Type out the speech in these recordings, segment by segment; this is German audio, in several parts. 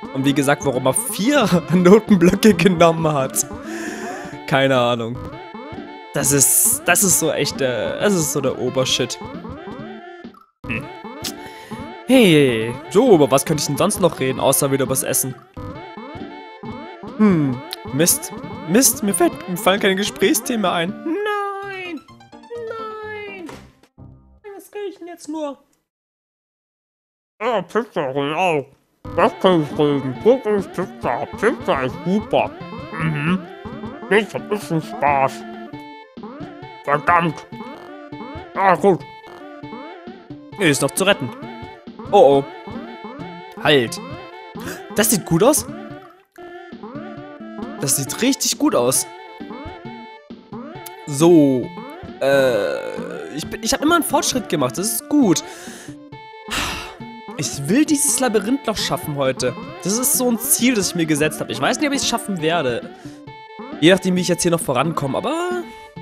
Und wie gesagt, warum er 4 Notenblöcke genommen hat. Keine Ahnung. Das ist so echt, das ist so der Obershit. Hey, so, über was könnte ich denn sonst noch reden, außer wieder übers Essen? Mist, mir fallen keine Gesprächsthemen ein. Nein, was kriege ich denn jetzt nur? Pizza, genau. Das kann ich reden. Pizza. Pizza ist super. Pizza ist ein Spaß. Verdammt. Gut. Ist noch zu retten. Oh. Halt. Das sieht gut aus. Das sieht richtig gut aus. So. Ich habe immer einen Fortschritt gemacht. Das ist gut. Ich will dieses Labyrinth noch schaffen heute. Das ist so ein Ziel, das ich mir gesetzt habe. Ich weiß nicht, ob ich es schaffen werde. Je nachdem, wie ich jetzt hier noch vorankomme. Aber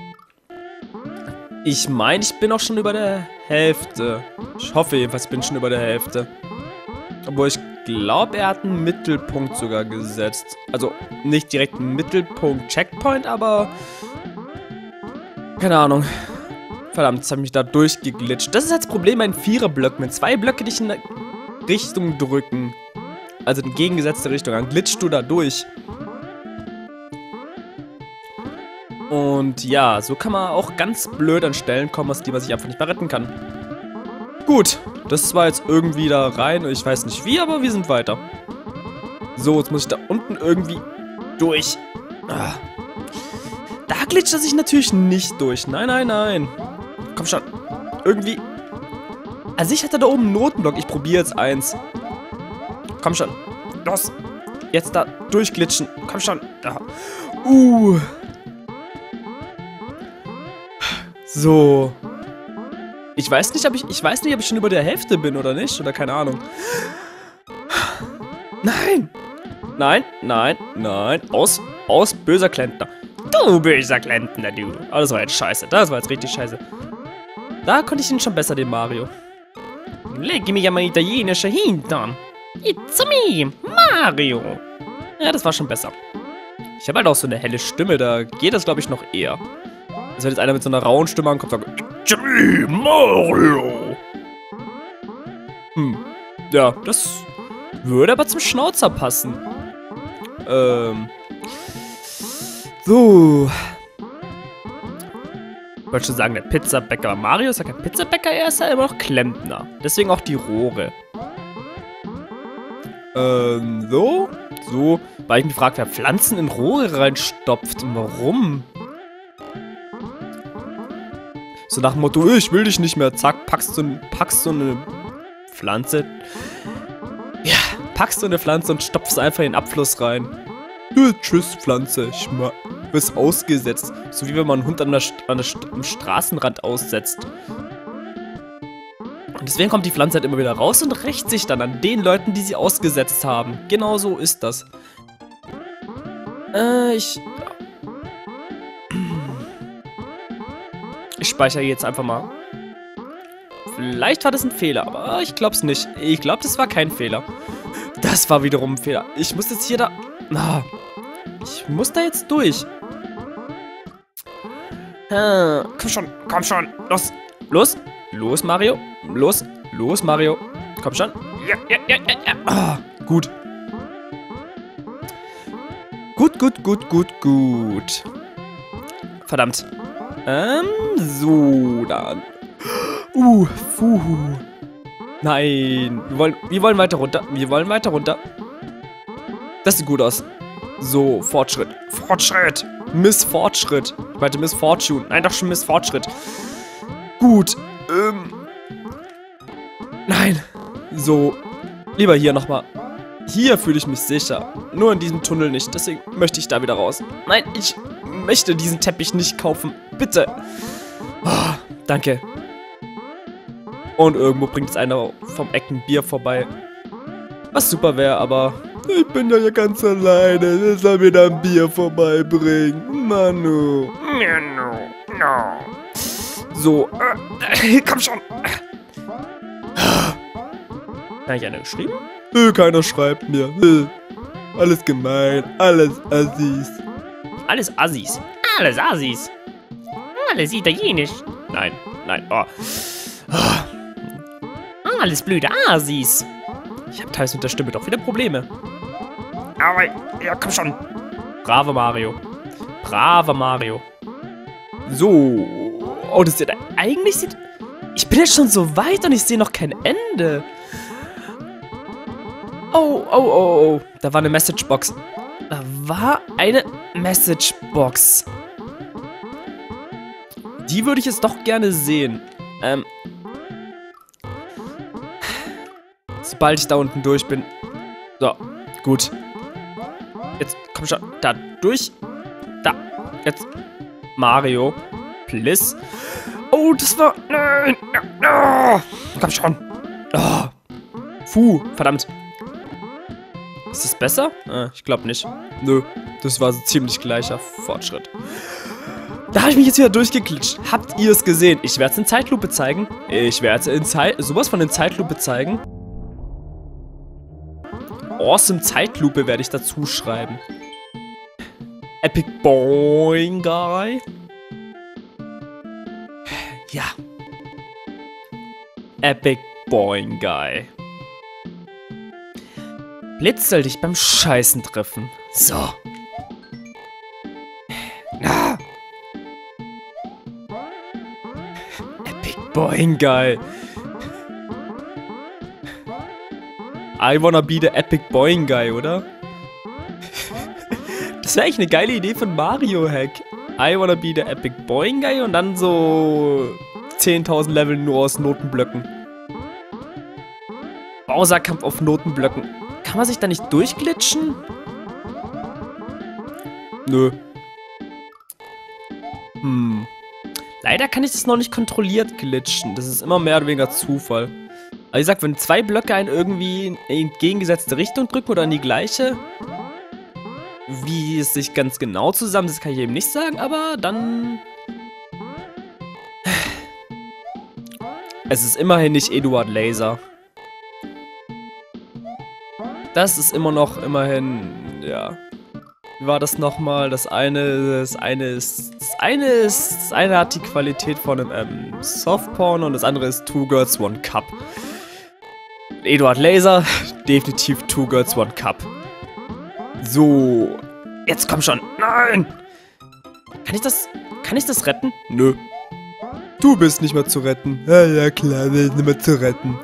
ich meine, ich bin auch schon über der Hälfte. Ich hoffe jedenfalls, ich bin schon über der Hälfte. Obwohl ich glaube, er hat einen Mittelpunkt sogar gesetzt. Also nicht direkt einen Mittelpunkt-Checkpoint, aber keine Ahnung. Verdammt, jetzt habe ich mich da durchgeglitscht. Das ist halt das Problem bei den 4er-Blöcken. Wenn 2 Blöcke dich in eine Richtung drücken, also in entgegengesetzte Richtung, dann glitscht du da durch. Und ja, so kann man auch ganz blöd an Stellen kommen, aus denen man sich einfach nicht mehr retten kann. Gut, das war jetzt irgendwie da rein. Ich weiß nicht wie, aber wir sind weiter. So, jetzt muss ich da unten irgendwie durch. Da glitscht er sich natürlich nicht durch. Nein. Komm schon. Irgendwie. Also ich hatte da oben einen Notenblock. Ich probiere jetzt eins. Komm schon. Los. Jetzt da durchglitschen. Komm schon. Ja. So. Ich weiß nicht, ob ich schon über der Hälfte bin oder nicht. Oder keine Ahnung. Nein. Aus, böser Klempner. Du böser Klempner, du. Oh, das war jetzt scheiße. Das war jetzt richtig scheiße. Da konnte ich ihn schon besser, den Mario. Leg mir ja mal italienische Hintern. It's me, Mario. Ja, das war schon besser. Ich habe halt auch so eine helle Stimme, da geht das, glaube ich, noch eher. Also wenn jetzt einer mit so einer rauen Stimme ankommt und sagt, It's me, Mario. Ja, das würde aber zum Schnauzer passen. So. Ich wollte schon sagen, der Pizzabäcker. Aber Mario ist ja kein Pizzabäcker, er ist ja immer noch Klempner. Deswegen auch die Rohre. So. Weil ich mich frage, wer Pflanzen in Rohre reinstopft und warum? So nach dem Motto, ich will dich nicht mehr. Zack, packst du eine Pflanze. Ja, packst du eine Pflanze und stopfst einfach in den Abfluss rein. Tschüss, Pflanze. Du bist ausgesetzt. So wie wenn man einen Hund am Straßenrand aussetzt. Und deswegen kommt die Pflanze halt immer wieder raus und rächt sich dann an den Leuten, die sie ausgesetzt haben. Genau so ist das. Ich speichere jetzt einfach mal. Vielleicht war das ein Fehler, aber ich glaub's nicht. Ich glaube, das war kein Fehler. Das war wiederum ein Fehler. Ich muss jetzt hier da... Ich muss da jetzt durch. Komm schon. Los, Mario. Los, Mario. Komm schon. Ja. Gut. Gut. Verdammt. So, dann. Nein. Wir wollen weiter runter. Das sieht gut aus. So, Fortschritt. Miss Fortschritt. Ich meinte Miss Fortune. Nein, doch schon Miss Fortschritt. Gut. Nein. So. Lieber hier nochmal. Hier fühle ich mich sicher. Nur in diesem Tunnel nicht. Deswegen möchte ich da wieder raus. Nein, ich möchte diesen Teppich nicht kaufen. Bitte. Oh, danke. Und irgendwo bringt es einer vom Ecken Bier vorbei. Was super wäre, aber... Ich bin ja hier ganz alleine. Der soll mir da ein Bier vorbeibringen. Manu. No. So. Komm schon. Habe ich eine geschrieben? Keiner schreibt mir. Alles gemein, alles Assis. Alles Assis. Alles Assis. Alles italienisch. Nein, nein, oh. Alles blöde Assis. Ich habe teils mit der Stimme doch wieder Probleme. Aber, ja, komm schon. Brave Mario. Brave Mario. So. Oh, das sieht eigentlich sieht... Ich bin jetzt schon so weit und ich sehe noch kein Ende. Oh, oh, oh, oh. Da war eine Messagebox. Da war eine Messagebox. Die würde ich jetzt doch gerne sehen. Sobald ich da unten durch bin. So, gut. Jetzt, komm schon, da durch. Da, jetzt. Mario, please. Oh, das war... Nein. Oh, komm schon. Oh. Verdammt. Ist das besser? Ich glaube nicht. Nö, das war so ziemlich gleicher Fortschritt. Da habe ich mich jetzt wieder durchgeklitscht. Habt ihr es gesehen? Ich werde es in Zeitlupe zeigen. Ich werde es in sowas von in Zeitlupe zeigen. Awesome Zeitlupe werde ich dazu schreiben. Epic Boing Guy. Ja. Epic Boing Guy. Blitz soll dich beim Scheißen treffen. So. Na. Epic Boing Guy. I wanna be the Epic Boing Guy, oder? Das wäre eigentlich eine geile Idee von Mario Hack. I wanna be the Epic Boing Guy und dann so 10.000 Level nur aus Notenblöcken. Bowser-Kampf auf Notenblöcken. Kann man sich da nicht durchglitschen? Nö. Leider kann ich das noch nicht kontrolliert glitschen. Das ist immer mehr oder weniger Zufall. Aber ich sag, wenn zwei Blöcke einen irgendwie in entgegengesetzte Richtung drücken oder in die gleiche, wie es sich ganz genau zusammensetzt, kann ich eben nicht sagen, aber dann... Es ist immerhin nicht Eduard Laser. Das ist immer noch, immerhin, ja. Wie war das nochmal? Das eine hat die Qualität von einem Softporn und das andere ist Two Girls, One Cup. Eduard Laser, definitiv Two Girls, One Cup. So, jetzt komm schon. Nein! Kann ich das retten? Nö. Du bist nicht mehr zu retten. Ja klar, bin ich nicht mehr zu retten.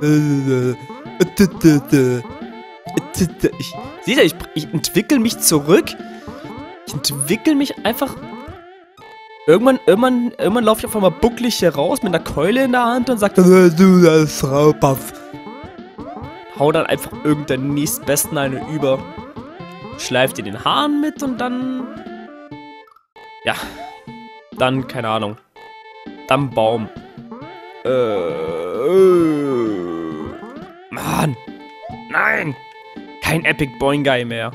Seht ihr, ich entwickle mich zurück. Ich entwickle mich einfach... Irgendwann laufe ich auf einmal bucklig hier raus mit einer Keule in der Hand und sage dann, du das Raupaff. Hau dann einfach irgendeinen nächstbesten eine über. Schleift ihr den Haaren mit und dann... Ja. Dann, keine Ahnung. Dann Baum. Mann. Nein. Kein Epic Boing Guy mehr.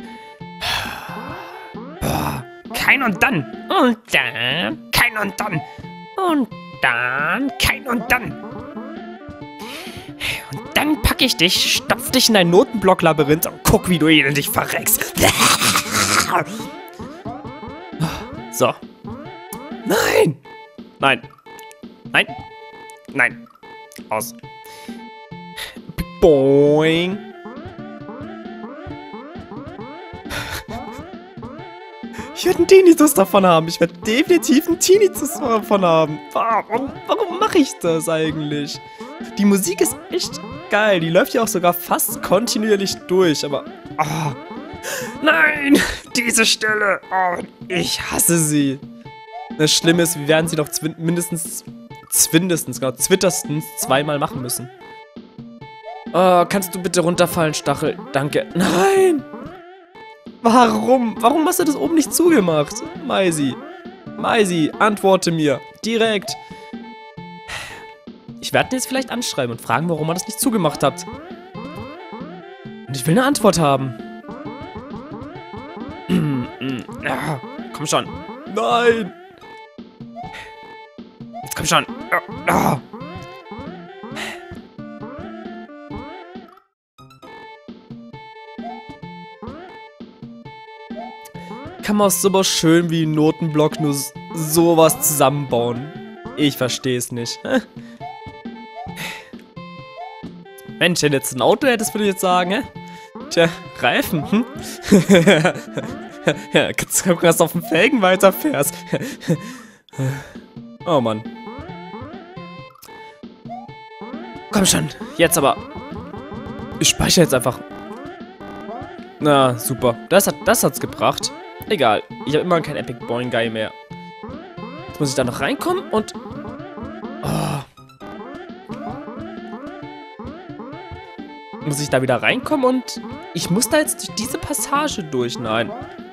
Kein und dann. Und dann. Kein und dann. Und dann. Kein und dann. Und dann packe ich dich, stopf dich in dein Notenblock-Labyrinth und guck, wie du elendig verreckst. So. Nein. Nein. Nein. Nein. Aus. Boing. Ich werde einen Tinnitus davon haben. Ich werde definitiv einen Tinnitus davon haben. Warum mache ich das eigentlich? Die Musik ist echt geil. Die läuft ja auch sogar fast kontinuierlich durch. Aber... Oh. Nein! Diese Stelle! Oh, ich hasse sie. Das Schlimme ist, wir werden sie noch zwitterstens zweimal machen müssen. Oh, kannst du bitte runterfallen, Stachel? Danke. Nein! Warum? Warum hast du das oben nicht zugemacht? Maisi. Maisi, antworte mir. Direkt. Ich werde ihn jetzt vielleicht anschreiben und fragen, warum er das nicht zugemacht hat. Und ich will eine Antwort haben. Ja, komm schon. Nein. Jetzt komm schon. kann man aus sowas schön wie Notenblock nur sowas zusammenbauen? Ich verstehe es nicht. Mensch, wenn du jetzt ein Auto hättest, würde ich jetzt sagen, hä? Tja, Reifen, hm? Ja, kannst du erst auf den Felgen weiterfährst. Oh Mann. Komm schon, jetzt aber. Ich speichere jetzt einfach. Na, super. Das hat's gebracht. Egal, ich habe immer keinen Epic Boing Guy mehr. Jetzt muss ich da noch reinkommen und... Oh. Muss ich da wieder reinkommen und... Ich muss da jetzt durch diese Passage durch. Nein.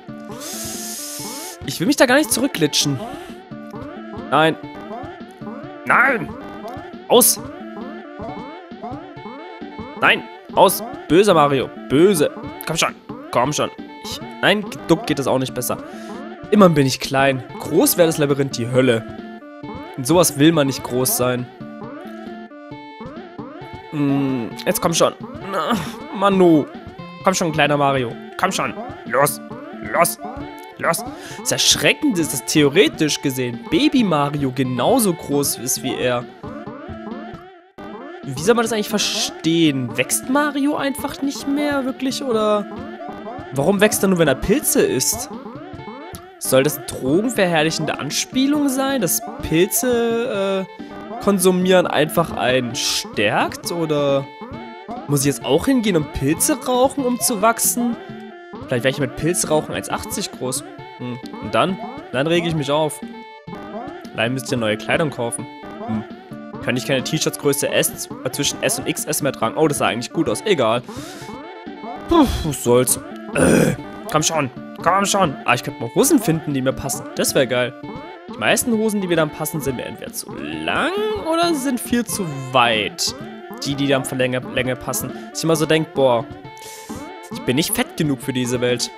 Ich will mich da gar nicht zurückglitschen. Nein. Nein! Aus! Nein! Aus! Böser Mario! Böse! Komm schon! Komm schon! Nein, geduckt geht das auch nicht besser. Immerhin bin ich klein. Groß wäre das Labyrinth die Hölle. Und sowas will man nicht groß sein. Jetzt komm schon. Manu. Komm schon, kleiner Mario. Komm schon. Los. Los. Los. Das Erschreckende ist, dass theoretisch gesehen Baby Mario genauso groß ist wie er. Wie soll man das eigentlich verstehen? Wächst Mario einfach nicht mehr wirklich, oder... Warum wächst er nur, wenn er Pilze isst? Soll das eine drogenverherrlichende Anspielung sein, dass Pilze konsumieren einfach einen stärkt? Oder muss ich jetzt auch hingehen und Pilze rauchen, um zu wachsen? Vielleicht wäre ich mit Pilzrauchen 1,80 groß. Und dann rege ich mich auf. Allein müsst ihr neue Kleidung kaufen. Kann ich keine T-Shirts Größe S zwischen S und XS mehr tragen? Oh, das sah eigentlich gut aus. Egal. Puh, was soll's. Komm schon. Komm schon. Ah, ich könnte mal Hosen finden, die mir passen. Das wäre geil. Die meisten Hosen, die mir dann passen, sind mir entweder zu lang oder sind viel zu weit. Die dann von Länge passen. Dass ich immer so denke, boah, ich bin nicht fett genug für diese Welt.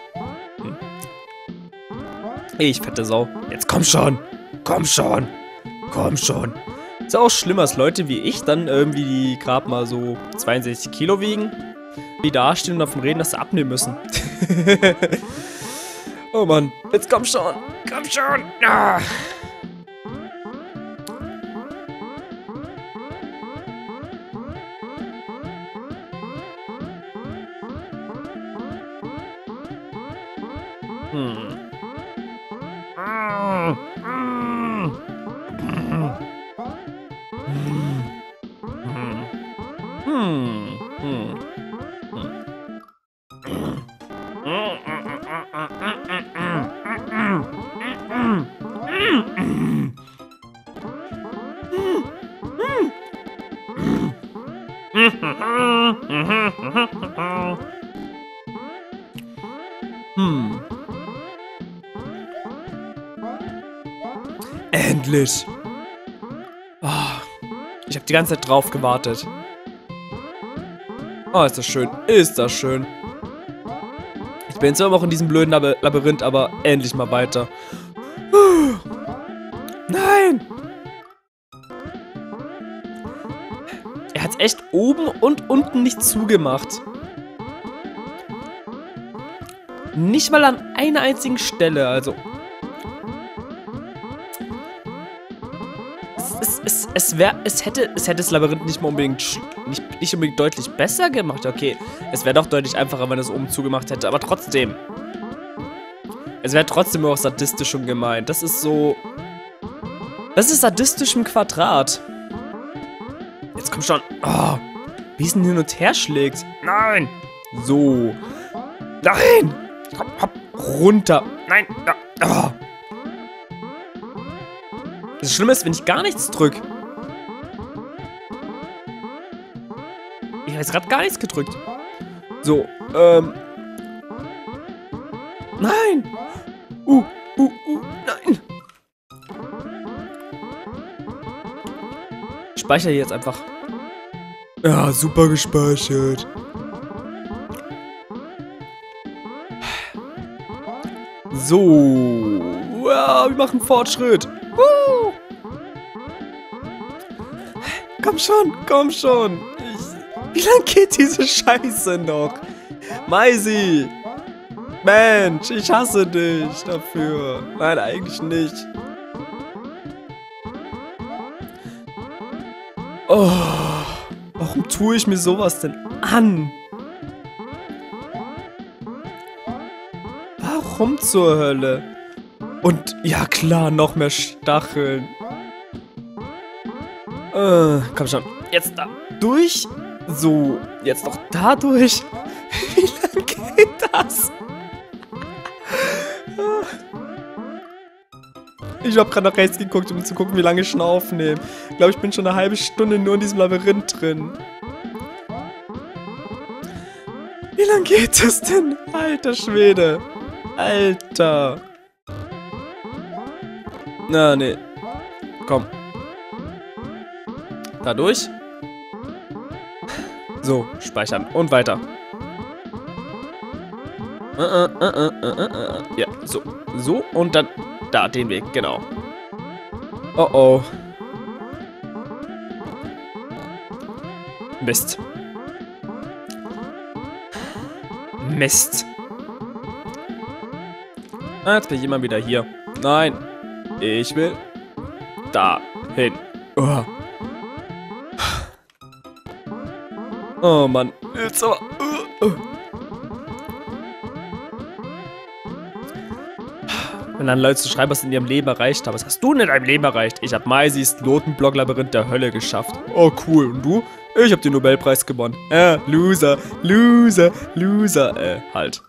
Ich fette Sau. Jetzt komm schon. Komm schon. Komm schon. Ist ja auch schlimmer, dass Leute wie ich dann irgendwie, die gerade mal so 62 Kilo wiegen, die dastehen und davon reden, dass sie abnehmen müssen. Oh Mann, jetzt komm schon. Komm schon. Ah. Endlich! Oh, ich habe die ganze Zeit drauf gewartet. Oh, ist das schön. Ist das schön. Ich bin jetzt immer noch in diesem blöden Labyrinth, aber endlich mal weiter. Nein! Er hat es echt oben und unten nicht zugemacht. Nicht mal an einer einzigen Stelle, also... Es hätte das Labyrinth nicht mal unbedingt nicht unbedingt deutlich besser gemacht. Okay, es wäre doch deutlich einfacher, wenn es oben zugemacht hätte, aber trotzdem. Es wäre trotzdem auch sadistisch und gemein. Das ist so... Das ist sadistisch im Quadrat. Jetzt komm schon. Oh, wie es denn hin und her schlägt. Nein. So. Nein. Komm, hopp, runter. Nein. Oh. Das Schlimme ist, wenn ich gar nichts drücke. Ich habe jetzt gerade gar nichts gedrückt. So, Nein! Nein! Ich speichere jetzt einfach. Ja, super gespeichert. So. Ja, wir machen Fortschritt. Komm schon, komm schon. Wie lange geht diese Scheiße noch? Maisi! Mensch, ich hasse dich dafür. Nein, eigentlich nicht. Oh, warum tue ich mir sowas denn an? Warum zur Hölle? Und ja klar, noch mehr Stacheln. Komm schon. Jetzt da durch. So, jetzt noch da durch. Wie lange geht das? Ich habe gerade nach rechts geguckt, um zu gucken, wie lange ich schon aufnehme. Ich glaube, ich bin schon eine halbe Stunde nur in diesem Labyrinth drin. Wie lange geht das denn? Alter Schwede. Alter. Na, nee. Komm. Da durch. So, speichern. Und weiter. Ja, so. So, und dann da, den Weg, genau. Oh, oh. Mist. Mist. Ah, jetzt bin ich immer wieder hier. Nein. Ich will da hin. Oh. Oh Mann. Jetzt aber. Wenn dann Leute zu schreiben, was in ihrem Leben erreicht haben. Was hast du denn in deinem Leben erreicht? Ich habe Maisis Lotenblock-Labyrinth der Hölle geschafft. Oh, cool. Und du? Ich habe den Nobelpreis gewonnen. Loser. Loser. Loser. Halt.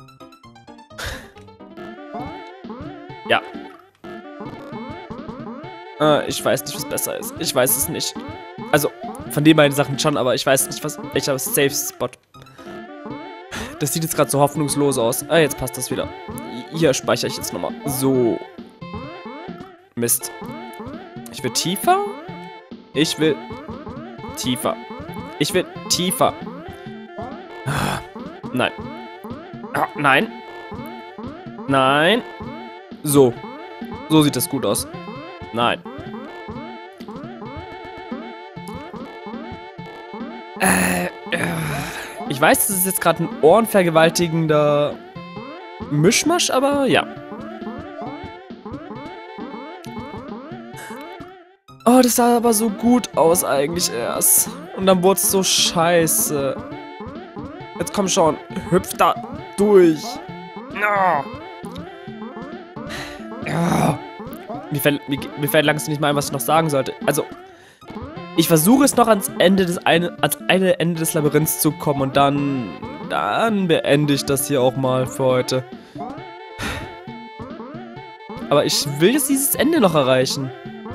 Ja. Ich weiß nicht, was besser ist. Ich weiß es nicht. Also, von den beiden Sachen schon, aber ich weiß nicht, welcher Safe Spot. Das sieht jetzt gerade so hoffnungslos aus. Ah, jetzt passt das wieder. Hier speichere ich jetzt nochmal. So. Mist. Ich will tiefer. Ich will tiefer. Ich will tiefer. Nein. Nein. Nein. So. So sieht das gut aus. Nein. Ich weiß, das ist jetzt gerade ein ohrenvergewaltigender Mischmasch, aber ja. Oh, das sah aber so gut aus eigentlich erst. Und dann wurde es so scheiße. Jetzt komm schon, hüpf da durch. Oh. Oh. Mir fällt langsam nicht mal ein, was ich noch sagen sollte. Also, ich versuche es noch ans Ende des Ende des Labyrinths zu kommen und dann beende ich das hier auch mal für heute. Aber ich will jetzt dieses Ende noch erreichen.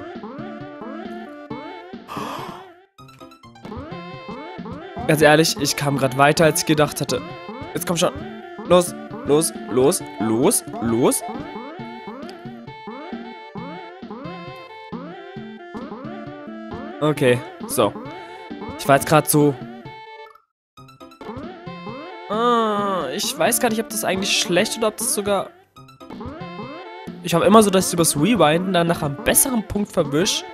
Ganz ehrlich, ich kam gerade weiter, als ich gedacht hatte. Jetzt komm schon. Los, los, los, los, los. Okay, so. Ich war jetzt gerade so... ich weiß gar nicht, ob das eigentlich schlecht oder ob das sogar... Ich habe immer so, dass ich übers Rewinden dann nach einem besseren Punkt verwisch.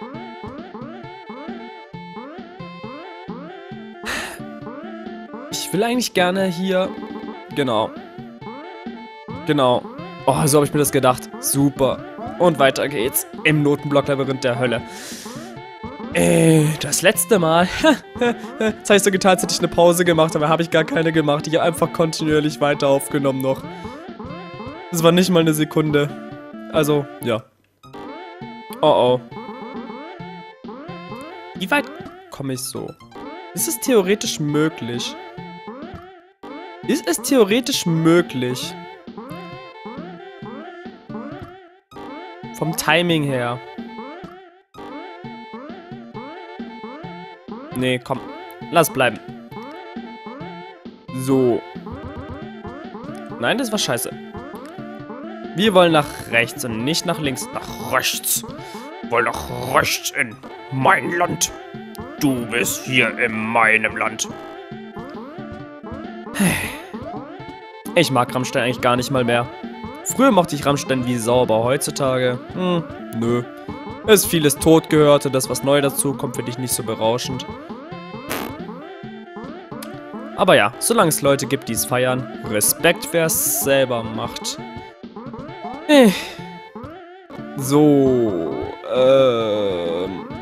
Ich will eigentlich gerne hier... Genau. Genau. Oh, so habe ich mir das gedacht. Super. Und weiter geht's. Im Notenblock-Labyrinth der Hölle. Das letzte Mal. Jetzt habe ich so getan, als hätte ich eine Pause gemacht, aber habe ich gar keine gemacht. Ich habe einfach kontinuierlich weiter aufgenommen noch. Das war nicht mal eine Sekunde. Also, ja. Oh oh. Wie weit komme ich so? Ist es theoretisch möglich? Ist es theoretisch möglich? Vom Timing her. Nee, komm. Lass bleiben. So. Nein, das war scheiße. Wir wollen nach rechts und nicht nach links. Nach rechts. Wir wollen nach rechts in mein Land. Du bist hier in meinem Land. Ich mag Rammstein eigentlich gar nicht mal mehr. Früher mochte ich Rammstein wie Sau, aber heutzutage, nö. Es ist vieles tot gehört und das, was neu dazu kommt, finde ich nicht so berauschend. Aber ja, solange es Leute gibt, die es feiern, Respekt, wer es selber macht. So,